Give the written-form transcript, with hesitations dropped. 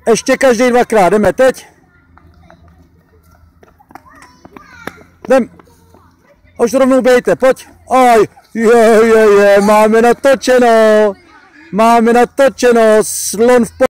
Ještě každý dvakrát, jdeme teď. Jdem. Už rovnou bejte, pojď. Aj, máme natočeno. Máme natočeno, slon v